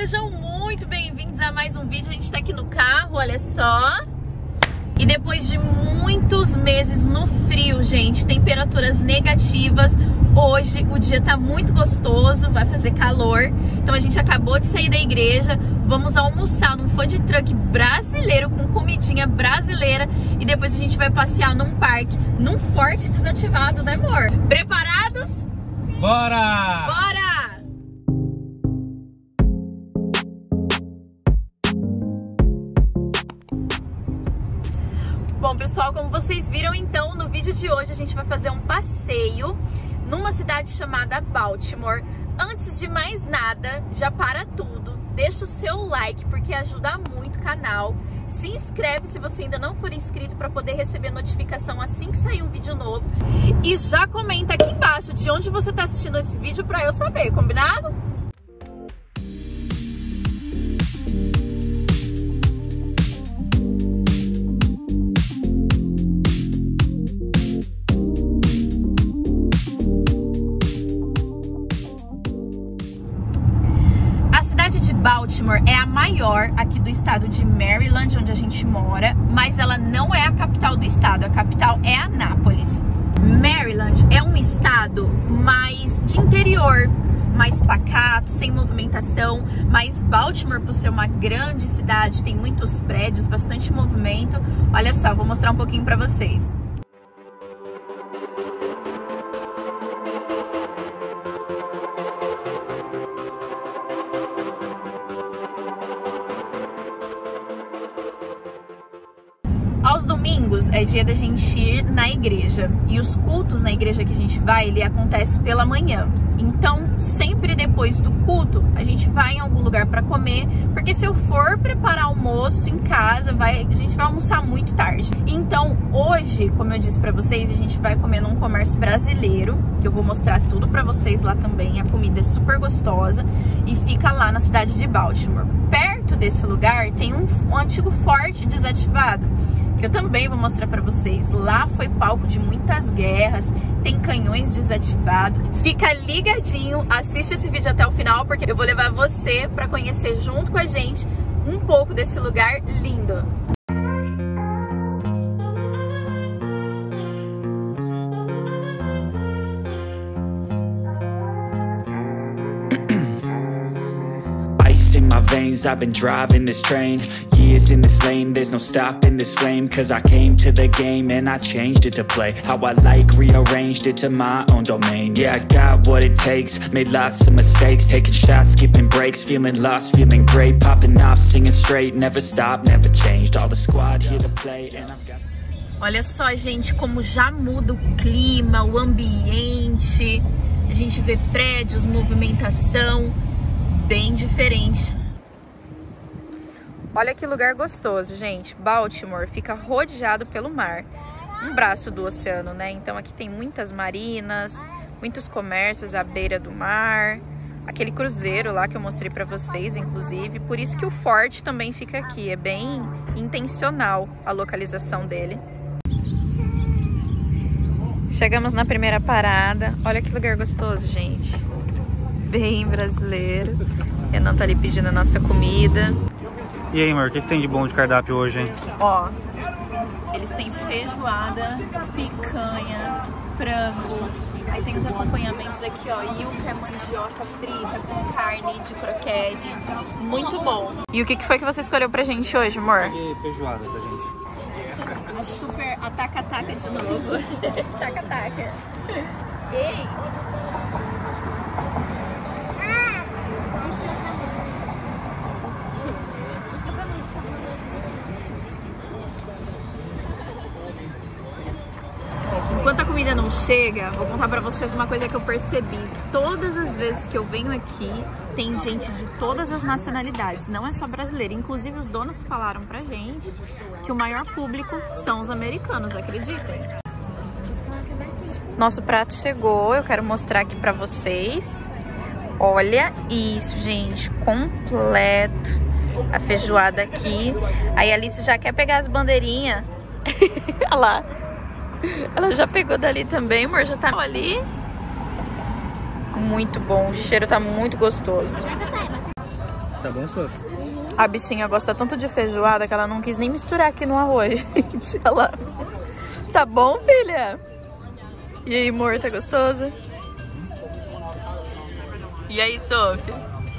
Sejam muito bem-vindos a mais um vídeo. A gente tá aqui no carro, olha só. E depois de muitos meses no frio, gente, temperaturas negativas, hoje o dia tá muito gostoso, vai fazer calor. Então a gente acabou de sair da igreja, vamos almoçar num food truck brasileiro com comidinha brasileira e depois a gente vai passear num parque, num forte desativado, né, amor? Preparados? Bora! Bora! Bom, pessoal, como vocês viram, então, no vídeo de hoje a gente vai fazer um passeio numa cidade chamada Baltimore. Antes de mais nada, já para tudo, deixa o seu like porque ajuda muito o canal. Se inscreve se você ainda não for inscrito para poder receber notificação assim que sair um vídeo novo. E já comenta aqui embaixo de onde você está assistindo esse vídeo para eu saber, combinado? Baltimore é a maior aqui do estado de Maryland, onde a gente mora, mas ela não é a capital do estado, a capital é Anápolis. Maryland é um estado mais de interior, mais pacato, sem movimentação, mas Baltimore, por ser uma grande cidade, tem muitos prédios, bastante movimento. Olha só, vou mostrar um pouquinho pra vocês. Aos domingos é dia da gente ir na igreja e os cultos na igreja que a gente vai, ele acontece pela manhã. Então, sempre depois do culto, a gente vai em algum lugar para comer, porque se eu for preparar almoço em casa, a gente vai almoçar muito tarde. Então, hoje, como eu disse para vocês, a gente vai comer num comércio brasileiro, que eu vou mostrar tudo para vocês lá também. A comida é super gostosa e fica lá na cidade de Baltimore. Perto desse lugar tem um antigo forte desativado, que eu também vou mostrar pra vocês. Lá foi palco de muitas guerras, tem canhões desativados. Fica ligadinho, assiste esse vídeo até o final, porque eu vou levar você pra conhecer junto com a gente um pouco desse lugar lindo. In my veins, I've been driving this train. Years in this lane, there's no stopping this flame. Cause I came to the game and I changed it to play how I like, rearranged it to my own domain. Yeah, I got what it takes, made lots of mistakes, taking shots, skipping breaks, feeling lost, feeling great, popping off, singing straight, never stopped, never changed. All the squad here to play and I've got... Olha só, gente, como já muda o clima, o ambiente. A gente vê prédios, movimentação bem diferente. Olha que lugar gostoso, gente. Baltimore fica rodeado pelo mar, um braço do oceano, né? Então aqui tem muitas marinas, muitos comércios à beira do mar, aquele cruzeiro lá que eu mostrei pra vocês, inclusive. Por isso que o forte também fica aqui, é bem intencional a localização dele. Chegamos na primeira parada. Olha que lugar gostoso, gente. Bem brasileiro. Renan tá ali pedindo a nossa comida. E aí, amor, o que tem de bom de cardápio hoje, hein? Ó, eles têm feijoada, picanha, frango. Aí tem os acompanhamentos aqui, ó. Yuca é mandioca frita com carne de croquete. Muito bom. E o que foi que você escolheu pra gente hoje, amor? E feijoada pra gente. A super ataca-ataca de novo. Taca-taca. Ei! Enquanto a comida não chega, vou contar pra vocês uma coisa que eu percebi. Todas as vezes que eu venho aqui, tem gente de todas as nacionalidades, não é só brasileiro. Inclusive os donos falaram pra gente que o maior público são os americanos, acreditem. Nosso prato chegou, eu quero mostrar aqui pra vocês. Olha isso, gente, completo. A feijoada aqui. Aí a Alice já quer pegar as bandeirinhas. Olha lá. Ela já pegou dali também, amor, já tá ali. Muito bom, o cheiro tá muito gostoso. Tá bom, Sofia? A bichinha gosta tanto de feijoada que ela não quis nem misturar aqui no arroz, gente. Ela... Tá bom, filha? E aí, amor, tá gostosa? E aí, Sofia?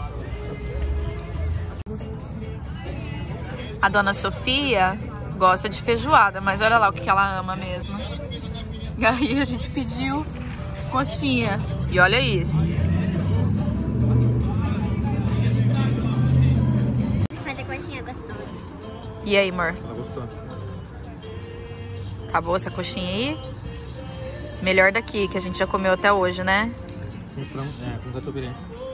A dona Sofia gosta de feijoada, mas olha lá o que ela ama mesmo. E aí a gente pediu coxinha. E olha isso. Mas a coxinha é gostosa. E aí, amor? Ela gostou. Acabou essa coxinha aí? Melhor daqui, que a gente já comeu até hoje, né? Com frango, com catupiry.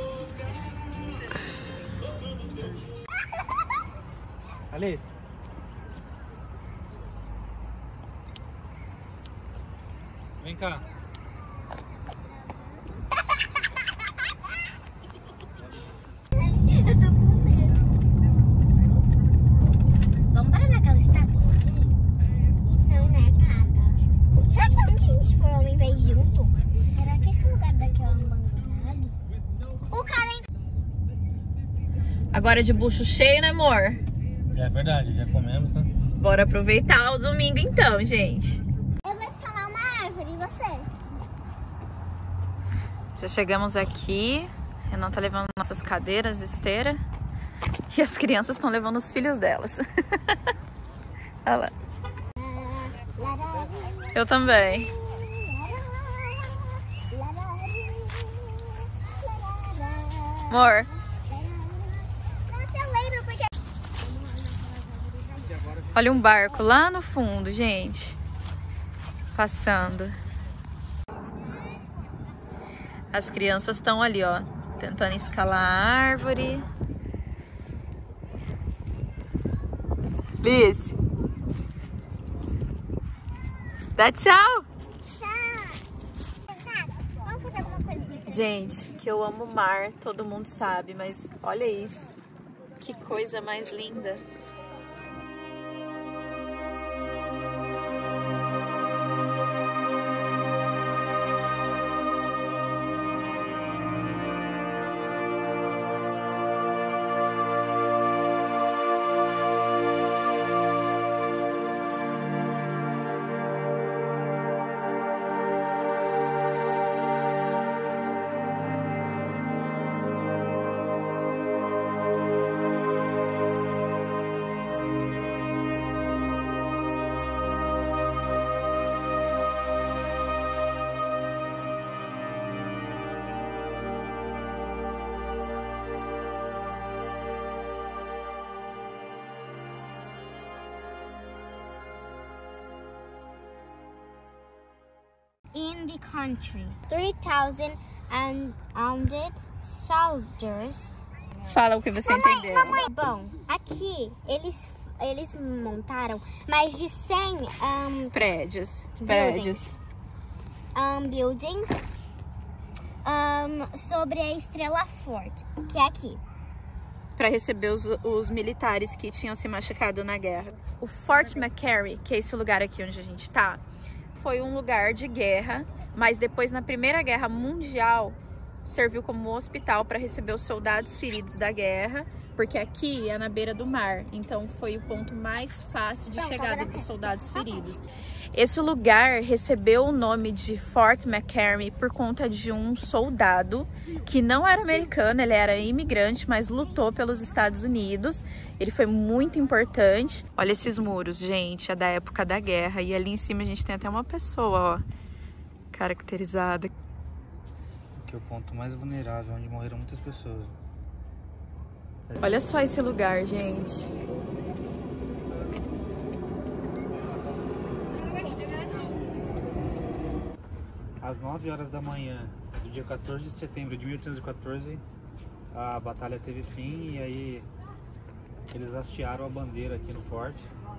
Alice. Vem cá. Eu tô com medo. Vamos parar naquela estátua? Não, né, cara? Será que onde a gente for, homem vai junto? Será que esse lugar daqui é um abandonado? O cara ainda... Agora de bucho cheio, né, amor? É verdade, já comemos, tá? Bora aproveitar o domingo então, gente. Eu vou escalar uma árvore, e você? Já chegamos aqui. Renan tá levando nossas cadeiras, esteira. E as crianças estão levando os filhos delas. Olha lá. Eu também. Amor. Nossa, eu lembro porque... Olha um barco lá no fundo, gente. Passando. As crianças estão ali, ó, tentando escalar a árvore. Liz. Dá tchau. Vamos fazer alguma coisa diferente. Gente, que eu amo o mar, todo mundo sabe, mas olha isso. Que coisa mais linda. In the country, 3,000 unarmed soldiers. Fala o que você entendeu. Mamãe, bom, aqui eles montaram mais de 100 Prédios. buildings sobre a Estrela Forte, que é aqui. Para receber os militares que tinham se machucado na guerra. O Fort McHenry, que é esse lugar aqui onde a gente tá, foi um lugar de guerra, mas depois na Primeira Guerra Mundial serviu como hospital para receber os soldados feridos da guerra, porque aqui é na beira do mar, então foi o ponto mais fácil de chegada dos soldados feridos. Esse lugar recebeu o nome de Fort McHenry por conta de um soldado que não era americano, ele era imigrante, mas lutou pelos Estados Unidos. Ele foi muito importante. Olha esses muros, gente, é da época da guerra. E ali em cima a gente tem até uma pessoa, ó, caracterizada. Que é o ponto mais vulnerável, onde morreram muitas pessoas. Olha só esse lugar, gente. Às 9 horas da manhã do dia 14 de setembro de 1814, a batalha teve fim e aí eles hastearam a bandeira aqui no forte.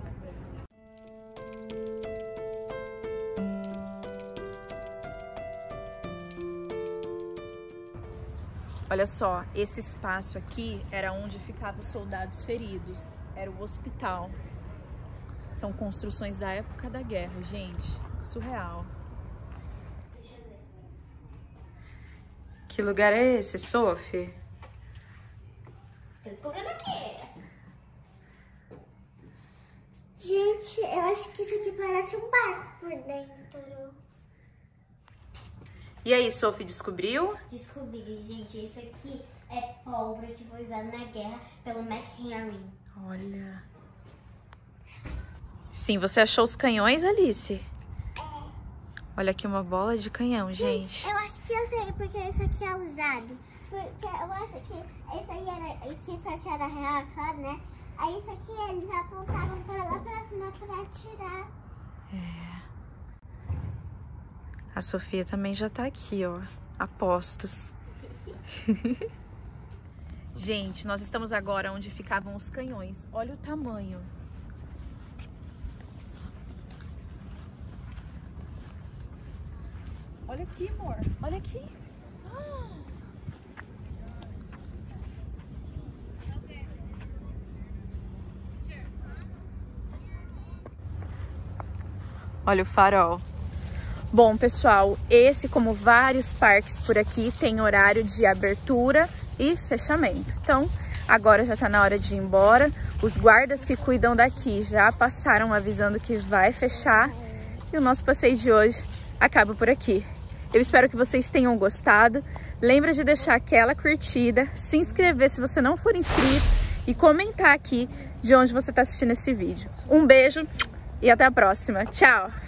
Olha só, esse espaço aqui era onde ficavam os soldados feridos. Era o hospital. São construções da época da guerra, gente. Surreal. Que lugar é esse, Sophie? Tô descobrindo aqui. Gente, eu acho que isso aqui parece um barco por dentro. E aí, Sophie, descobriu? Descobri, gente. Isso aqui é pólvora que foi usado na guerra pelo McHenry. Olha. Sim, você achou os canhões, Alice? Olha aqui uma bola de canhão, gente. Eu acho que eu sei porque isso aqui é usado. Porque eu acho que isso aí era, que isso aqui era real, claro, né? Aí isso aqui eles apontavam para lá pra cima pra atirar. A Sofia também já tá aqui, ó. A postos. Gente, nós estamos agora onde ficavam os canhões. Olha o tamanho. Olha aqui, amor. Olha aqui. Olha o farol. Bom, pessoal, esse, como vários parques por aqui, tem horário de abertura e fechamento. Então, agora já tá na hora de ir embora. Os guardas que cuidam daqui já passaram avisando que vai fechar. E o nosso passeio de hoje acaba por aqui. Eu espero que vocês tenham gostado. Lembra de deixar aquela curtida, se inscrever se você não for inscrito e comentar aqui de onde você está assistindo esse vídeo. Um beijo e até a próxima. Tchau!